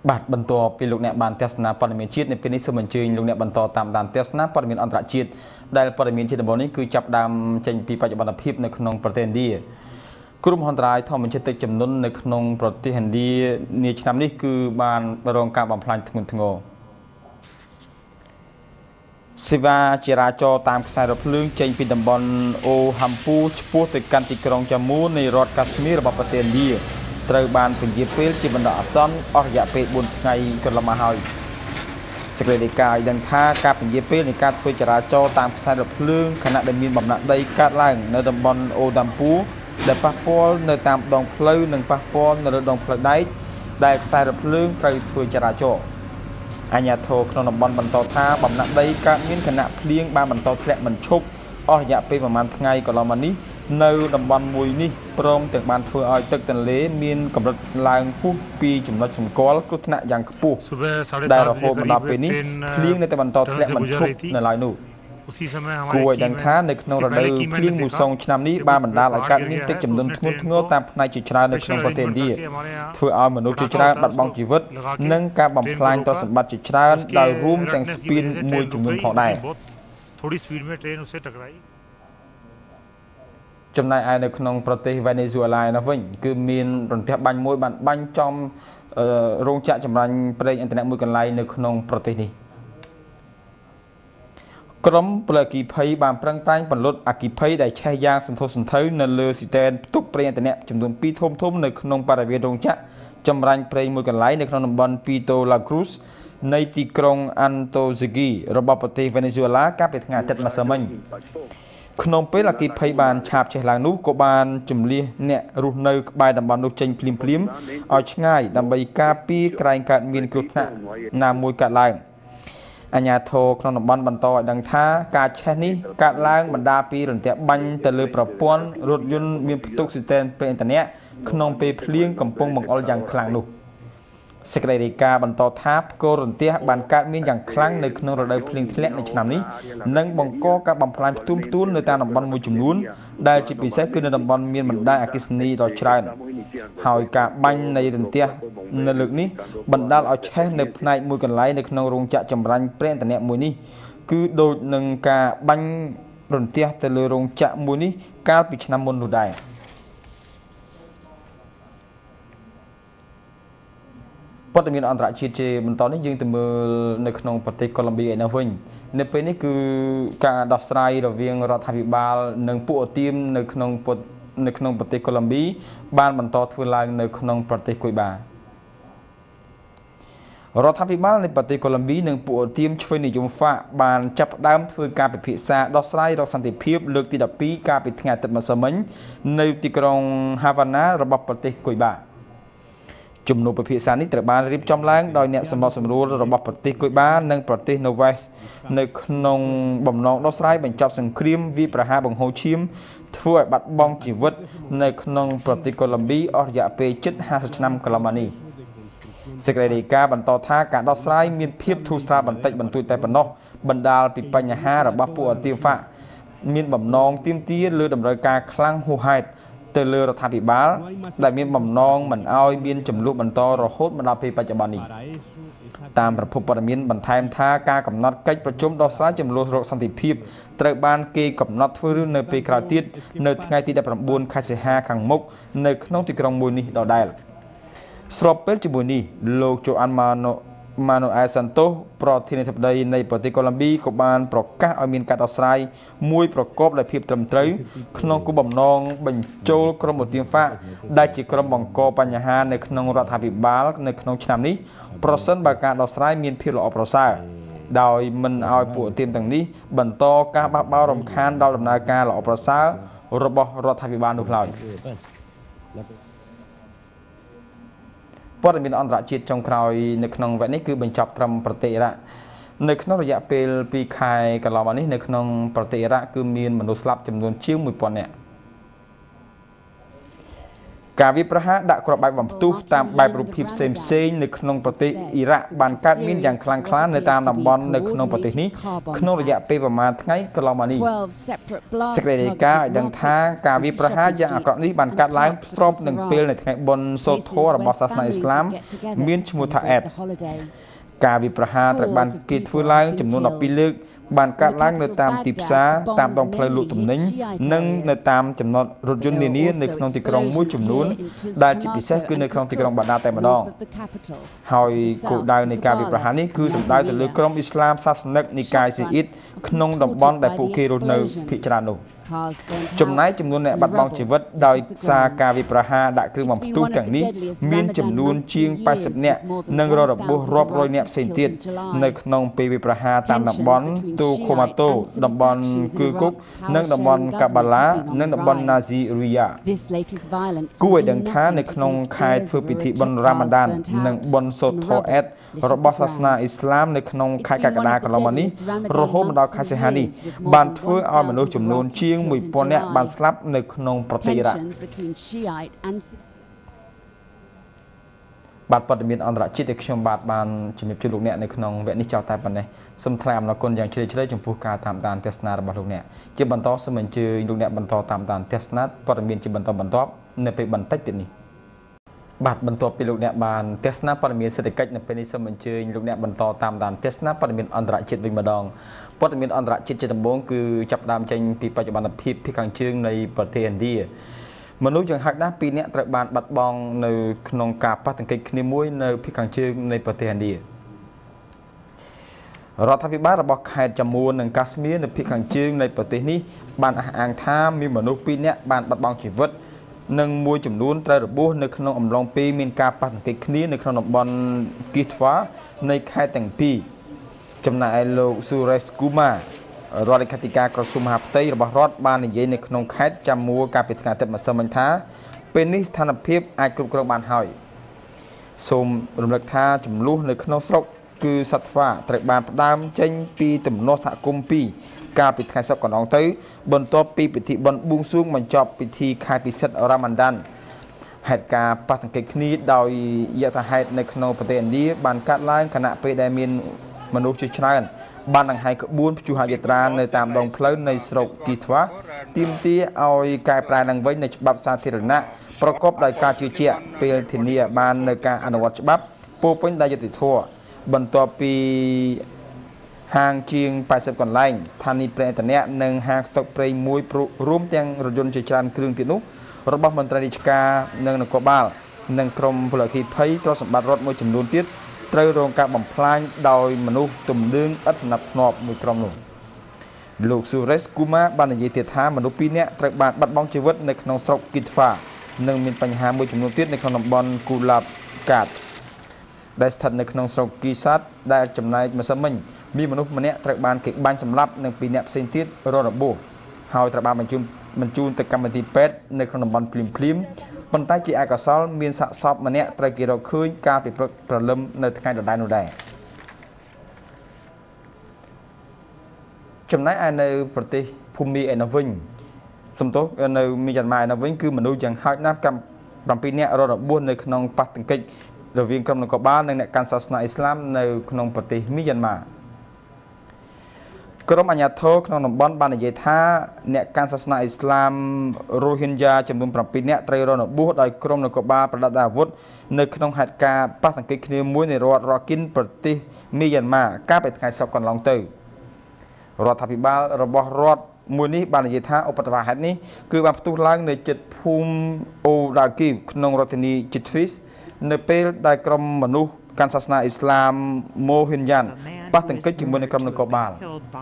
บาดบรรทปีลูกเนี่ยบานเทศนาปรมีจิตในปีนี้สมัญชีลูกเนี่ยบรรทตามดานเทศนาปรมีอันตรจิตได้ปรมีจิตบนนี้คือจับดำเจนปีปัจจุบันพิบในขนมประเทศดีกลุ่มฮันตรายทอมมันจะติดจำนวนในขนมประเทศดีในชนามนี้คือบานรองการบำพลังทงทงสิวาเจราจรตามสายรถเลื่อนเจนปีดำบอลโอฮัมพูชพูติกันติกรองจามูในรัฐกัสมีระบบประเทศดีตรบานเป็นเยเปิลจีบันดาอัตอนออกยาเปิดบุญไงกลมาหอยสกเรดิกายดังท่าการเป็นเยเปิลในการฝึกจราจรตามสายรถเลื่อนขณะเดินมีบำนักได้การล่างในดำบอลโอดัมพูได้ปะปอลในตามดองเพลย์หนึ่งปะปอลในดองเพลย์ได้สายรถเลื่อนไปฝึกจราจรอัญญาโทขนมบอลบรรทท่าบำนักได้การมีขณะเพลียงบางบรรทแผลมันชุบออกยาไปประมาณไงกลมานี้ในดำบอลมวยนี่พร้อมแต่บานเฟื่อตึกตันเล่มีนกำลังลางผู้ปีจุ่มน้อยจุ่มก้อกุศลอย่างกปูได้ระบบมันดาเป็นนี้เลี้ยงในแต่บรรทแผลมันชุบในลายนูกล้วยดังท้าในขนมระดับเลี้ยงมูซองชนามนี้บานบรรดาหลายการมีตึกจุ่มน้ำทุ่งงอตามในจุดชราในขนมประเทศดีเพื่อเอามนุษย์จุดชราบัดบองชีวิตนั่งการบำพลายต่อสมบัติจุดชราได้ร่วมแต่งสปินมวยจุ่มน้ำพอได้จำนายไอในขนมประเทศเวเนซุเอลานะวิ่งคือมีนรถเทียบบันมวยบันจอมโรงจักรจำรันประเทศอินเทอร์เน็ตมวยกันไลในขนมประเทศนี้กรมเปลือกกีเพย์บางปรังปรางบรรลุอากีเพย์ได้ใช้ยางสันทสันเทยในเรือสิเตนทุกประเทศอินเทอร์เน็ตจำนวนปีทุ่มในขนมปาราเวโรงจักรจำรันประเทศมวยกันไลในขนมบอลปีโตลาครูสในที่กรุงอันโตซิกีระบบประเทศเวเนซุเอลาการเป็นงานจัดมาสมัยขนมเปลักกีพยบาลชาบเชลังนุกบาลจุ่มเลี้ยเนี่ยรูในใบดำบอลนุจังพลิมพลิมเอาง่ายดำใบกาปีไกลการมีนกรุณะนามวยกัดล่างอัญญาโทขนมบอลบรรทอดังท่าการแช่นี้กัดล่างบรรดาปีหรือแต่บันแต่เลยประปวนรถยนต์มีตุกสิเตนเป็นอินเทอร์เน็ตขนมเปเพลียงกำปงบังออลอย่างคลังนุสกเรดิกาบรรทอทับโกรนเตียบันการมีอย่างครั้งในขนมระดับเพลิงเล็กในชนามนี้นั่งบังโกกับบำพลายตุ้มตุ้นในตาดำบอลมวยจุ่มนู้นได้จิปิเซคือในดำบอลมีมันได้อากิสนีดอยชรันหอยกาบังในเรนเตียในลึกนี้บรรดาเอาแช่ในในมวยกันไหลในขนมโรงจักรจำรันเปรี้ยนแต่เนี่ยมวยนี้คือโดยหนึ่งกาบังเรนเตียแต่เลยโรงจักรมวยนี้การปิดนำมนดูได้พอจะมีอันตรายชีเจมันตอนนี้ยังแต่เมื่อในขนมประเทศโคลอมเบียนะวิ่งในปีนี้คือการดัชไลด์ระเวียงรัฐบาลหนึ่งผู้ทีมในขนมประเทศโคลอมเบียบ้านบรรทอทุลายในขนมประเทศกุยบารัฐบาลในประเทศโคลอมเบียหนึ่งผู้ทีมช่วยในยุมฟ้าบ้านจับดามทุการไปพิษาดัชไลด์รักสันติภาพเลือกที่ดับปีการไปงานตัดมาสมัยในที่กรุงฮาวานาระบบประเทศกุยบาจุ่มนุประพิษานิตรบาลริบจอมล้างโดยเนี่ยสมบูรณ์สมรู้ระบบปฏิกุยบ้านในประเทศโนเวสในขนมบ่มนองดอสไลบรรจับสังครีมวิประหาบังโฮชิมทั่วบัดบองจีวิตในขนมปฏิโคลัมบีออกยาเปจิต50 nămกลามานีสกเรดิกาบรรทอท่าการดอสไลมีเพียบทูสตาบันเตบรรทุยแต่ปนกบรรดาปิปัญญาระบบปูอติฟ้ามีบ่มนองติมตีหรือดำเนินการคลั่งหูไฮเตลือรัฐบาลได้มีบ่มนองเหมือนเอาเบียนจำลุบรรทอรโคตรบรรดาปีปัจจุบันนี้ตามประพฤติปรมินบรรทายท่าการกำนัดกิจประชุมดอสไลจำลุสันติภาพตระบานเกย์กำนัดฟื้นในปีคราวติดในไงที่ได้ประบุนคาเซฮาขังมุกในขนมที่กรงมูลนี้ดอได้สอบเป็นจมูนีโลกโจอันมาโนไอซันโตโปรทีในทับใดในประเทศโคลัมเบียกบาลโปรก้าเอามีการดอสไลมวยประกอบและเพียบเต็มเตยขนมกุบนองบรรจุกรมอุทยานฟ้าได้จิกรมบังกอปัญญาในขนมรัฐบาลในขนมชนามนี้โปรเซนต์บาการดอสไลมีเพียบหล่อโปรซ่าโดยมันเอาปูเตรียมต่างนี้บรรโตการบ้าบ้ารำคาญดาวดำนาการหล่อโปรซ่าระบบรัฐบาลดูพลายพอจะมีอันตรายจิตจงครอยในขนมแบบนี้คือบรรจับตรมประเทศละในขนมระยะเป็นปีคายกับเราวันนี้ในขนมประเทศละคือมีมนุษย์ลับจำนวนชิ้วมือปอนเนี่ยกការវិប្រហាដាក់ក្របបែបបំផ្ទុះតាមបែបរូបភាពផ្សេងៗនៅក្នុងប្រទេសអ៊ីរ៉ាក់បានកើតមានយ៉ាងខ្លាំងក្លានៅតាមតំបន់នៅក្នុងប្រទេសនេះក្នុងរយៈពេលប្រមាណថ្ងៃកន្លងមកនេះសេចក្តីរាយការណ៍ឲ្យដឹងថាការវិប្រហាយ៉ាងអាក្រក់នេះបានកើតឡើងស្របនឹងពេលនៃថ្ងៃបុណ្យសូត្រធម៌របស់សាសនាអ៊ីស្លាមមានឈ្មោះថាអេដការវិប្រហាត្រូវបានគេធ្វើឡើងចំនួន12លើកបានកាត់ឡើងនៅតាមទីផ្សារតាមដងផ្លូវលក់ទំនិញនិងនៅតាមចំណតរថយន្តនានានៅក្នុងទីក្រុងមួយចំនួនដែលជាពិសេសគឺនៅក្នុងទីក្រុងបាដាតែម្ដងហើយគោលដៅនៃការវិប្រហារនេះគឺសំដៅទៅលើក្រុមអ៊ីស្លាមសាសនិកនិកាយស៊ីអ៊ីតក្នុងតំបន់ដែលពួកគេរស់នៅភាគច្រើននោះចំណែកចំនួនអ្នកបាត់បង់ជីវិតដោយសារការវិប្រហារដាក់គ្រឿងបំផ្ទុះទាំងនេះមានចំនួនជាង80នាក់និងររបួសរាប់រយនាក់ផ្សេងទៀតនៅក្នុងពេលវិប្រហារតាមតំបន់ទូខូម៉ាតូតំបន់គឺគុកនិងតំបន់កាបាឡានិងតំបន់ណាស៊ីរីយ៉ាគួរឲ្យដឹងថានៅក្នុងខែធ្វើពិធីបុណ្យរ៉ាម៉ាដាននិងបុណ្យសូត្រធម៌អេដរបស់សាសនាអ៊ីស្លាមនៅក្នុងខែកក្កដាកន្លងមកនេះរហូតមកដល់ខែសីហានេះបានធ្វើឲ្យមនុស្សចំនួនជាង1000នាក់បានស្លាប់នៅក្នុងប្រទេសអ៊ីរ៉ាក់បាទព័ត៌មានអន្តរជាតិដែលខ្ញុំបាទបានជំរាបជូនលោកអ្នកនៅក្នុងវគ្គនេះចោលតែប៉ុណ្ណេះសូមថ្លែងអំណរគុណយ៉ាងជ្រាលជ្រៅចំពោះការតាមដានទស្សនារបស់លោកអ្នកជាបន្តសូមអញ្ជើញលោកអ្នកបន្តតាមដានទស្សនាព័ត៌មានជាបន្តបន្ទាប់នៅពេលបន្តិចទៀតនេះបាទបន្ទាប់ពីលោកអ្នកបានទស្សនាព័ត៌មានសេដ្ឋកិច្ចនៅពេលនេះសូមអញ្ជើញលោកអ្នកបន្តតាមដានទស្សនាព័ត៌មានអន្តរជាតិវិញម្ដងព័ត៌មានអន្តរជាតិជាដំបូងគឺចាប់ផ្ដើមចេញពីបច្ចុប្បន្នភាពភាគខាងជើងនៃប្រទេសឥណ្ឌាមនុស្សយ៉ាងហោចណាស់2នាក់ត្រូវបានបាត់បង់នៅក្នុងការប៉ះទង្គិចគ្នាមួយនៅភាគខាងជើងនៃប្រទេសឥណ្ឌារដ្ឋាភិបាលរបស់ខេត្តjammuនិងកាស្មៀរនៅភាគខាងជើងនៃប្រទេសនេះបានអះអាងថាមានមនុស្ស2នាក់បានបាត់បង់ជីវិតនិងមួយចំនួនត្រូវរបួសនៅក្នុងអំឡុងពេលមានការប៉ះទង្គិចគ្នានៅក្នុងតំបន់គីថ្វានៃខេត្តទាំងពីរចំណែកឯលោកស៊ូរ៉េសគូម៉ារដ្ឋលេខាធិការក្រសួងមហាផ្ទៃរបស់រដ្ឋបាននិយាយនៅក្នុងខេត្តjammuកាលពីថ្ងៃអាទិត្យម្សិលមិញថាពេលនេះស្ថានភាពអាចគ្រប់គ្រងបានហើយសូមរំលឹកថាចំនួននៅក្នុងស្រុកគឺសត្វស្វាត្រូវបានផ្ដើមចេញពីទំនាស់សហគមន៍2កាលពីថ្ងៃសុក្រកន្លងទៅបន្ទាប់ពីពិធីបុណ្យបួងសួងបញ្ចប់ពិធីខែពិសិដ្ឋរ៉ាម៉ាដានហេតុការណ៍ប៉ះទង្គិចគ្នាដោយយថាហេតុនៅក្នុងប្រទេសឥណ្ឌាបានកាត់ឡើងខណៈពេលដែលមានមនុស្សជាច្រើនបានដង្ហែក្បួនព្យុហយាត្រានៅតាមដងផ្លូវនៃស្រុកគីថ្វាទាមទារឲ្យកែប្រែឡើងវិញនៅច្បាប់សាធារណៈប្រកបដោយការជឿជាក់ពេលធានាបាននៅការអនុវត្តច្បាប់ពោពេញដោយយុត្តិធម៌បន្ទាប់ពីហាងជាង80កន្លែងស្ថានីយ៍ប្រេងឥន្ធនៈនិងហាងស្តុកប្រេងមួយរួមទាំងរថយន្តជាច្រើនគ្រឿងទៀតនោះរបស់មន្ត្រីរាជការនិងនគរបាលនិងក្រមពលរដ្ឋភ័យទ្រព្យសម្បត្តិរដ្ឋមួយចំនួនទៀតត្រូវរងការបំផ្លាញដោយមនុស្សទំនើងឥតសណ្ដាប់ធ្នាប់មួយក្រុមនោះលោកស៊ូរ៉េសគូម៉ាបាននិយាយទៀតថាមនុស្ស2នាក់ត្រូវបានបាត់បង់ជីវិតនៅក្នុងស្រុកគីថ្វានិងមានបញ្ហាមួយចំនួនទៀតនៅក្នុងតំបន់គូឡាបកាតដែលស្ថិតនៅក្នុងស្រុកគីសាតដែលចំណែកម្សិលមិញមានមនុស្សម្នាក់ត្រូវបានគេបាញ់សម្លាប់និង2នាក់ផ្សេងទៀតរងរបួសហើយត្រូវបានបញ្ជូនទៅកម្មវិធីពេទ្យនៅក្នុងតំបន់ភ្លាមប៉ុន្តែជាឯកសលមានសាកសពម្នាក់ត្រូវគេរកឃើញកាលពីព្រឹកព្រលឹមនៅថ្ងៃដដែលនោះដែរចំណែកឯនៅប្រទេសភូមាឯនោះវិញសំទោសនៅមីយ៉ាន់ម៉ាឯនោះវិញគឺមនុស្សយ៉ាងហោចណាស់7នាក់រងរបួសនៅក្នុងប៉ះទង្គិចរវាងក្រុមនគរបាលនិងអ្នកកាន់សាសនាអ៊ីស្លាមនៅក្នុងប្រទេសមីយ៉ាន់ម៉ាក្រុមអាជ្ញាធរក្នុងតំបន់បាននិយាយថាអ្នកកាន់សាសនាអ៊ីស្លាមរ៉ូហីនយ៉ាចំនួន7នាក់ត្រូវរងរបួសដោយក្រុមនគរបាលប្រដាប់អាវុធនៅក្នុងហេតុការណ៍ប៉ះទង្គិចគ្នាមួយនៅរដ្ឋរ៉ាគីនប្រទេសមីយ៉ាន់ម៉ាកាលពីថ្ងៃសុក្រកន្លងទៅរដ្ឋាភិបាលរបស់រដ្ឋមួយនេះបាននិយាយថាឧបទ្ទវហេតុនេះគឺបានផ្ទុះឡើងនៅជិតភូមិអូដាគីវក្នុងរដ្ឋធានីជីតហ្វីសនៅពេលដែលក្រុមមនុស្សកាន់សាសនាអ៊ីស្លាមម៉ូហ៊ីនយ៉ានប៉ះទង្គិចជាមួយនឹងក្រុមនគរបាល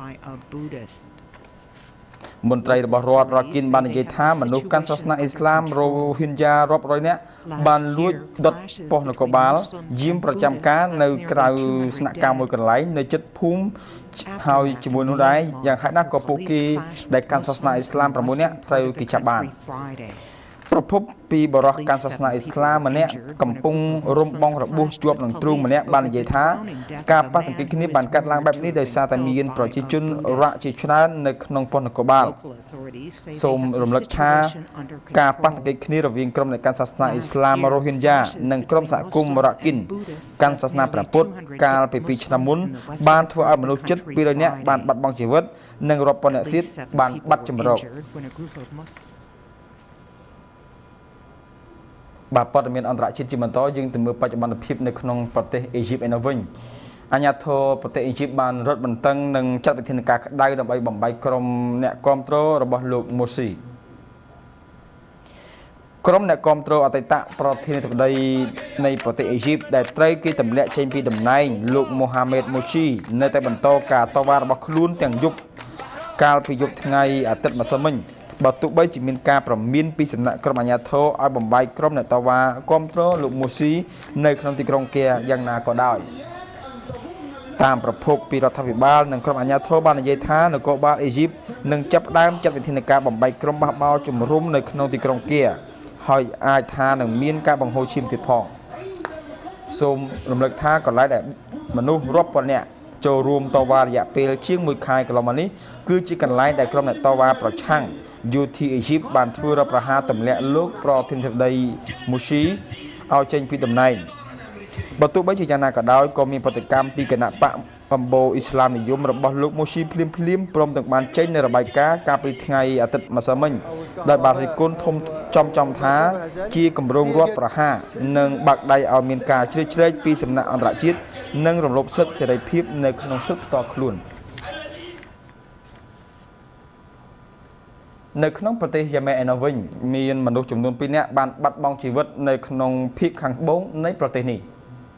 មន្ត្រីរបស់រដ្ឋរ៉ាគីនបាននិយាយថាមនុស្សកាន់សាសនាអ៊ីស្លាមរ៉ូហ៊ីនយ៉ារាប់រយនាក់បានលួចដុតប៉ុស្តិ៍នគរបាលយាមប្រចាំការនៅក្រៅស្នាក់ការមួយកន្លែងនៅជិតភូមិហើយជាមួយនោះដែរយ៉ាងហោចណាស់ក៏ពួកគេដែលកាន់សាសនាអ៊ីស្លាម6នាក់ត្រូវគេចាប់បានប្រភពពីបរិះកាន់សាសនាអ៊ីស្លាមម្នាក់កំពុងរំបងរបួសជាប់នឹងទ្រូងម្នាក់បាននិយាយថាការប៉ះទង្គិចគ្នាបានកាត់ឡើងបែបនេះដោយសារតែមានប្រជាជនរ៉ាក់ជាច្រើននៅក្នុងប៉ុស្តិ៍នគរបាលសូមរំលឹកថាការប៉ះទង្គិចគ្នារវាងក្រុមអ្នកកាន់សាសនាអ៊ីស្លាមរ៉ូហីនយ៉ានិងក្រុមសហគមន៍មូរ៉ាគីនកាន់សាសនាព្រះពុទ្ធកាលពី2ឆ្នាំមុនបានធ្វើឲ្យមនុស្សជិត200នាក់បានបាត់បង់ជីវិតនិងរាប់ពាន់អ្នកទៀតបានបាត់ចម្រោកបាទព័ត៌មានអន្តរជាតិជាបន្តយើងទៅមើលបច្ចុប្បន្នភាពនៅក្នុងប្រទេសអេស៊ីបឯនោះវិញអាញាធរប្រទេសអេស៊ីបបានរត់បន្តឹងនិងចាត់វិធានការក្តៅដើម្បីបំបីក្រុមអ្នកគាំទ្ររបស់លោកម៉ូស៊ីក្រុមអ្នកគាំទ្រអតីតប្រធានាធិបតីនៃប្រទេសអេស៊ីបដែលត្រូវគេទម្លាក់ចេញពីតំណែងលោកមូហាម៉េតម៉ូស៊ីនៅតែបន្តការតវ៉ារបស់ខ្លួនទាំងយប់កាលពីយប់ថ្ងៃអាទិត្យម្សិលមិញបើទោះបីជាមានការប្រមានពីសំណាក់ក្រុមអាជ្ញាធរឲ្យបំបីក្រុមអ្នកតវ៉ាគាំទ្រលោកម៉ូស៊ីនៅក្នុងទីក្រុងគាយ៉ាងណាក៏ដោយតាមប្រភពពីរដ្ឋាភិបាលនិងក្រុមអាជ្ញាធរបាននិយាយថានគរបាលអេស៊ីបនឹងចាប់ផ្ដើមចាត់វិធានការបំបីក្រុមបះបោរជំរុំនៅក្នុងទីក្រុងគាហើយអាចថានឹងមានការបង្ហូរឈាមទៀតផងសូមរំលឹកថាកន្លែងដែលមនុស្សរាប់ពាន់នាក់ចូលរួមតវ៉ារយៈពេលជាង1ខែកន្លងមកនេះគឺជាកន្លែងដែលក្រុមអ្នកតវ៉ាប្រឆាំងយោធាអេស៊ីបបានធ្វើរដ្ឋប្រហារទម្លាក់លោកប្រធានាធិបតីមូស៊ីឲ្យចេញពីតំណែងបើទោះបីជាយ៉ាងណាក៏ដោយក៏មានប្រតិកម្មពីគណៈបកអំបូរអ៊ីស្លាមនិយមរបស់លោកមូស៊ីភ្លាមព្រមទាំងបានចេញនៅរបាយការណ៍កាលពីថ្ងៃអាទិត្យម្សិលមិញដោយបានរិះគន់ធំចំថាជាគម្រោងរដ្ឋប្រហារនិងបាក់ដៃឲ្យមានការជ្រៀតជ្រែកពីសំណាក់អន្តរជាតិនិងរំលោភសិទ្ធិសេរីភាពនៅក្នុងសិទ្ធិផ្ទាល់ខ្លួននៅក្នុងប្រទេសយ៉ាម៉ែនឯនោះវិញមានមនុស្សចំនួន2នាក់បានបាត់បង់ជីវិតនៅក្នុងភាគខាងត្បូងនៃប្រទេសនេះ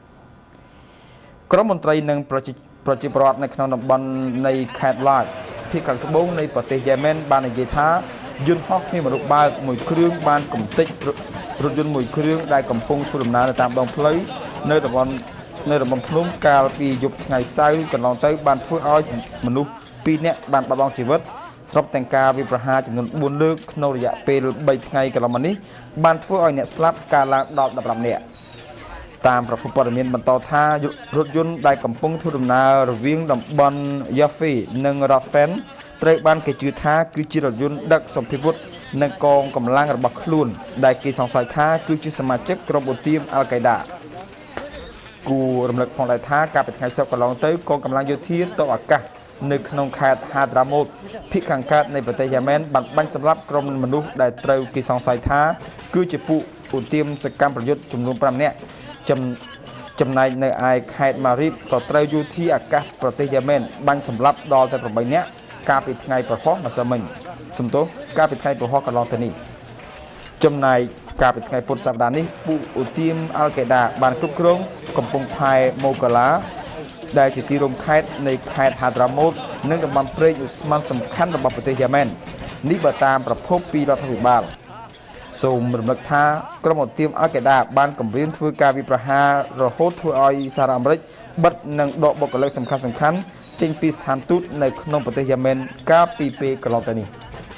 ក្រុមមន្ត្រីនិងប្រជាពលរដ្ឋនៅក្នុងតំបន់នៃខេត្តឡាចភាគខាងត្បូងនៃប្រទេសយ៉ាម៉ែនបាននិយាយថាយន្តហោះគ្មានមនុស្សបើកមួយគ្រឿងបានកំទេចរថយន្តមួយគ្រឿងដែលកំពុងធ្វើដំណើរនៅតាមដងផ្លូវនៅតំបន់ភ្នំកាលពីយប់ថ្ងៃសៅរ៍កន្លងទៅបានធ្វើឲ្យមនុស្ស2នាក់បានបាត់បង់ជីវិតស្របទាំងការវាយប្រហារចំនួន4លើកក្នុងរយៈពេល3ថ្ងៃកន្លងមកនេះបានធ្វើឲ្យអ្នកស្លាប់កើនឡើងដល់15នាក់តាមប្រភពព័ត៌មានបន្តថារថយន្តដែលកំពុងធ្វើដំណើររវាងតំបន់យ៉ាហ្វេនិងរ៉ាហ្វែនត្រូវបានគេជឿថាគឺជារថយន្តដឹកសម្ភារៈនិងកងកម្លាំងរបស់ខ្លួនដែលគេសង្ស័យថាគឺជាសមាជិកក្រុមឧទាមអាល់កៃដាគូរំលឹកផងដែរថាកាលពីថ្ងៃសុក្រកន្លងទៅកងកម្លាំងយោធាទ័ពអាកាសនៅក្នុងខេត្តហាដ្រាម៉ូតភាគខាងកើតនៃប្រទេសយ៉ាម៉ែនបានបាញ់សម្លាប់ក្រុមមនុស្សដែលត្រូវគេសង្ស័យថាគឺជាពួកឧទាមសកម្មប្រយុទ្ធចំនួន5នាក់ចំណែកនៅឯខេត្តម៉ារីបក៏ត្រូវយោធាអាកាសប្រទេសយ៉ាម៉ែនបាញ់សម្លាប់ដល់តែ8នាក់កាលពីថ្ងៃប្រហោះម្សិលមិញសំទោសកាលពីថ្ងៃប្រហោះកន្លងទៅនេះចំណែកកាលពីថ្ងៃពុធសប្តាហ៍នេះពួកឧទាមអាល់កេដាបានគ្រប់គ្រងកំពង់ផែម៉ូកាឡាដែលជាទីរួមខេត្តនៃខេត្តហាដ្រាម៉ូតនិងតំបន់ព្រែកឧស្ម័នសំខាន់របស់ប្រទេសយ៉ាម៉ែននេះបើតាមប្រភពពីរដ្ឋាភិបាលសូមរំលឹកថាក្រុមឧទាមអាល់កេដាបានគម្រាមធ្វើការវាយប្រហាររហូតធ្វើឲ្យសហរដ្ឋអាមេរិកបិទនិងដកបុគ្គលិកសំខាន់ចេញពីស្ថានទូតនៅក្នុងប្រទេសយ៉ាម៉ែនកាលពីពេលកន្លងទៅនេះ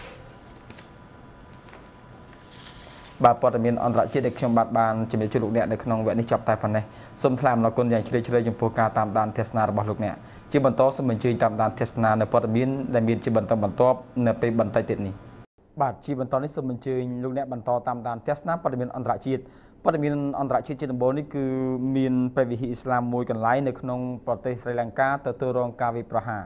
បាទព័ត៌មានអន្តរជាតិដែលខ្ញុំបានជំរាបជូនលោកអ្នកនៅក្នុងវគ្គនេះចប់តែប៉ុណ្ណេះសូមថ្លែងអំណរគុណយ៉ាងជ្រាលជ្រៅចំពោះការតាមដានទស្សនារបស់លោកអ្នកជាបន្តសូមអញ្ជើញតាមដានទស្សនានៅព័ត៌មានដែលមានជាបន្តបន្ទាប់នៅពេលបន្តិចទៀតនេះបាទជាបន្តនេះសូមអញ្ជើញលោកអ្នកបន្តតាមដានទស្សនាព័ត៌មានអន្តរជាតិព័ត៌មានអន្តរជាតិជាដំបូងនេះគឺមានព្រះវិហារអ៊ីស្លាមមួយកន្លែងនៅក្នុងប្រទេសស្រីលង្កាទទួលរងការវាយប្រហារ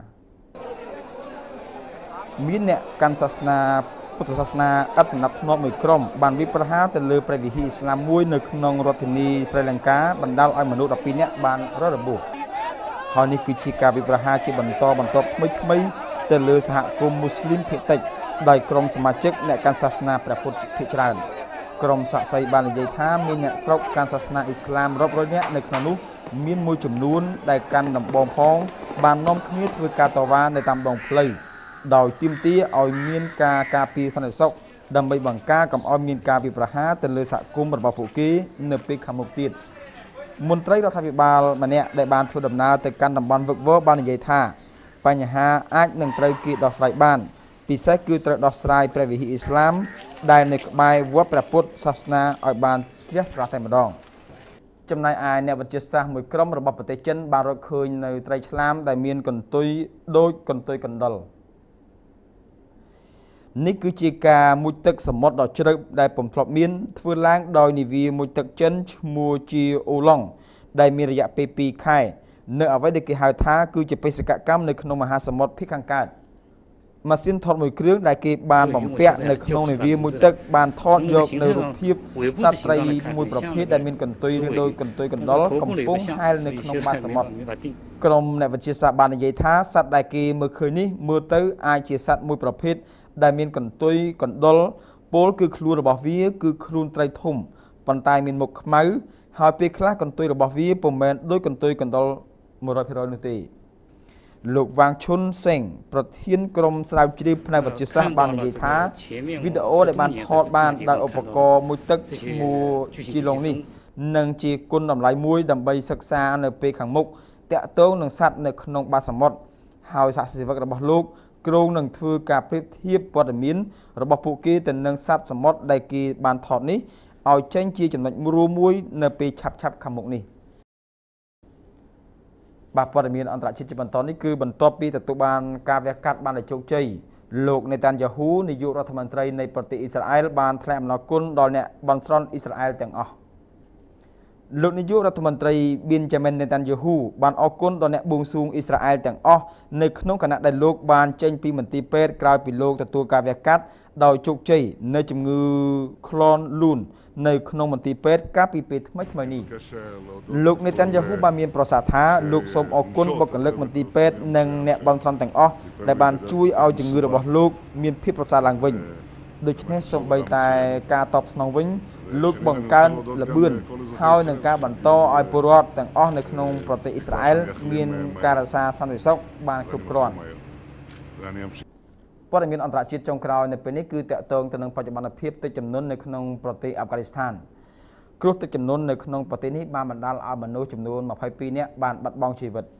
មានអ្នកកាន់សាសនាពុទ្ធសាសនាឥតសណ្ដាប់ធ្នាប់មួយក្រុមបានវាយប្រហារទៅលើព្រះវិហារអ៊ីស្លាមមួយនៅក្នុងរដ្ឋធានីស្រីលង្កាបណ្ដាលឲ្យមនុស្ស12នាក់បានរងរបួសហើយនេះគឺជាការវាយប្រហារជាបន្តបន្ទាប់ថ្មីទៅលើសហគមន៍មូស្លីមភាគតិចដោយក្រុមសមាជិកអ្នកកាន់សាសនាព្រះពុទ្ធភាគច្រើនក្រុមសាក្សីបាននិយាយថាមានអ្នកស្រុកកាន់សាសនាអ៊ីស្លាមរាប់រយនាក់នៅក្នុងនោះមានមួយចំនួនដែលកាន់ដំបងផងបាននាំគ្នាធ្វើការតវ៉ានៅតាមដងផ្លូវដោយទាមទារឲ្យមានការការពារសន្តិសុខដើម្បីបង្ការកុំឲ្យមានការវាយប្រហារទៅលើសហគមន៍របស់ពួកគេនៅពេលខាងមុខទៀតមន្ត្រីរដ្ឋាភិបាលម្នាក់ដែលបានធ្វើដំណើរទៅកាន់តំបន់វឹកវរបាននិយាយថាបញ្ហាអាចនឹងត្រូវគេដោះស្រាយបានពិសេសគឺត្រូវដោះស្រាយព្រះវិហារអ៊ីស្លាមដែលនៅក្បែរវត្តព្រះពុទ្ធសាសនាឲ្យបានជ្រះស្រះតែម្ដងចំណែកឯអ្នកវិទ្យាសាស្ត្រមួយក្រុមរបស់ប្រទេសចិនបានរកឃើញនៅត្រីឆ្លាមដែលមានកន្ទុយដូចកន្ទុយកណ្ដុរនេះគឺជាការមុជទឹកសមុទ្រដ៏ជ្រៅដែលពុំធ្លាប់មានធ្វើឡើងដោយនាវាមុជទឹកចិនឈ្មោះជាអូឡុងដែលមានរយៈពេល2ខែនៅអ្វីដែលគេហៅថាគឺជាបេសកកម្មនៅក្នុងមហាសមុទ្រភាគខាងកើតម៉ាស៊ីនថតមួយគ្រឿងដែលគេបានបំពាក់នៅក្នុងនាវាមុជទឹកបានថតយកនៅរូបភាពសត្វត្រីមួយប្រភេទដែលមានកន្ទុយឬដោយកន្ទុយកណ្ដុរកំពុងហែលនៅក្នុងបាតសមុទ្រក្រុមអ្នកវិទ្យាសាស្ត្របាននិយាយថាសត្វដែលគេមើលឃើញនេះមើលទៅអាចជាសត្វមួយប្រភេទដែលមានកន្ទុយកណ្ដុរពលគឺខ្លួនរបស់វាគឺខ្លួនត្រីធំប៉ុន្តែមានមុខខ្មៅហើយពេលខ្លះកន្ទុយរបស់វាពុំមែនដោយកន្ទុយកណ្ដុរ 100% នោះទេលោកវ៉ាងឈុនសេងប្រធានក្រុមស្រាវជ្រាវផ្នែកវិទ្យាសាស្ត្របាននិយាយថាវីដេអូដែលបានថតបានដោយឧបករណ៍មួយទឹកឈ្មោះជីឡុងនេះនឹងជាគុណតម្លៃមួយដើម្បីសិក្សានៅពេលខាងមុខតាក់ទងនឹងសត្វនៅក្នុងបាតសមុទ្រហើយសហជីវករបស់លោកគ្រោងនឹងធ្វើការប្រៀបធៀបព័ត៌មានរបស់ពួកគេទៅនឹងសត្វសមុទ្រដែលគេបានថតនេះឲ្យចេញជាចំណុចរួមមួយនៅពេលឆាប់ខាងមុខនេះបាទព័ត៌មានអន្តរជាតិជាបន្តនេះគឺបន្ទាប់ពីទទួលបានការវះកាត់បានដោយជោគជ័យលោកនេតានយ៉ាហ៊ូនាយករដ្ឋមន្ត្រីនៃប្រទេសអ៊ីស្រាអែលបានថ្លែងអំណរគុណដល់អ្នកបន់ស្រន់អ៊ីស្រាអែលទាំងអស់លោកនាយករដ្ឋមន្ត្រីប៊ីនយ៉ាមីននេតានយ៉ាហ៊ូបានអរគុណដល់អ្នកបួងសួងអ៊ីស្រាអែលទាំងអស់នៅក្នុងគណៈដែលលោកបានចេញពីមន្ទីរពេទ្យក្រោយពីលោកទទួលការវះកាត់ដោយជោគជ័យនៅជំងឺក្លនលូននៅក្នុងមន្ទីរពេទ្យកាលពីពេលថ្មីនេះលោកនេតានយ៉ាហ៊ូបានមានប្រសាសន៍ថាលោកសូមអរគុណបុគ្គលិកមន្ទីរពេទ្យនិងអ្នកបន់ស្រន់ទាំងអស់ដែលបានជួយឲ្យជំងឺរបស់លោកមានភាពប្រសើរឡើងវិញដូច្នេះសូម្បីតែការតបស្នងវិញលោកបង្កើនល្បឿនហើយនឹងការបន្តឲ្យពលរដ្ឋទាំងអស់នៅក្នុងប្រទេសអ៊ីស្រាអែលមានការរក្សាសន្តិសុខបានគ្រប់គ្រាន់ព័ត៌មានអន្តរជាតិចុងក្រោយនៅពេលនេះគឺតាក់ទងទៅនឹងបច្ចុប្បន្នភាពទឹកជំនន់នៅក្នុងប្រទេសអាហ្វហ្គានីស្ថានគ្រោះទឹកជំនន់នៅក្នុងប្រទេសនេះបានបណ្ដាលឲ្យមនុស្សចំនួន22នាក់បានបាត់បង់ជីវិត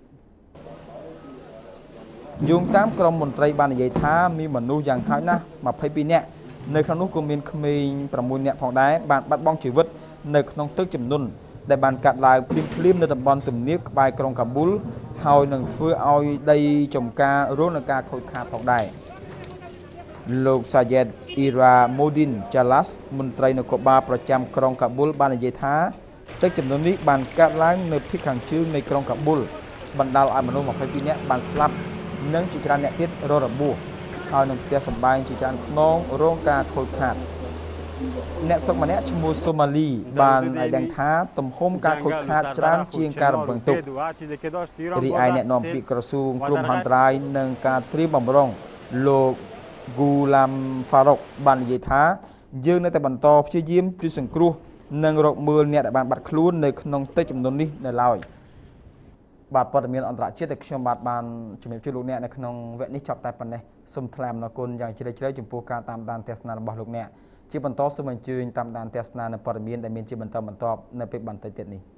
យោងតាមក្រុមមន្ត្រីបាននិយាយថាមានមនុស្សយ៉ាងហោចណាស់22នាក់នៅក្នុងនោះក៏មានក្មេង6នាក់ផងដែរបានបាត់បង់ជីវិតនៅក្នុងទឹកជំនន់ដែលបានកាត់ឡើងភ្លាមនៅតំបន់ទំនាបក្បែរក្រុងកាប៊ូលហើយនឹងធ្វើឲ្យដីចំការរងនឹងការខូចខាតផងដែរលោកសាយេតអ៊ីរ៉ាម៉ូឌីនចាឡាស់មន្ត្រីនគរបាលប្រចាំក្រុងកាប៊ូលបាននិយាយថាទឹកជំនន់នេះបានកាត់ឡើងនៅភាគខាងជើងនៃក្រុងកាប៊ូលបណ្ដាលឲ្យមនុស្ស22នាក់បានស្លាប់និងជាច្រើនអ្នកទៀតរងរបួសហើយនឹងផ្ទះសម្បែងជាច្រើនខ្នងរងការខូចខាតអ្នកស្រុកម្នាក់ឈ្មោះសូម៉ាលីបានឲ្យដឹងថាទំហំការខូចខាតច្រើនជាងការរំពឹងទុករីឯអ្នកនាំពាក្យក្រសួងគ្រោះមហន្តរាយនិងការត្រៀមបម្រុងលោកហ្គូឡាំហ្វារុកបាននិយាយថាយើងនៅតែបន្តព្យាយាមជួយសង្គ្រោះនិងរកមើលអ្នកដែលបានបាត់ខ្លួននៅក្នុងទឹកជំនន់នេះនៅឡើយបាទព័ត៌មានអន្តរជាតិដែលខ្ញុំបានជំរាបជូនលោកអ្នកនៅក្នុងវគ្គនេះចប់តែប៉ុណ្ណេះសូមថ្លែងអំណរគុណយ៉ាងជ្រាលជ្រៅចំពោះការតាមដានទស្សនារបស់លោកអ្នកជាបន្តសូមអញ្ជើញតាមដានទស្សនានៅព័ត៌មានដែលមានជាបន្តបន្ទាប់នៅពេលបន្តិចទៀតនេះ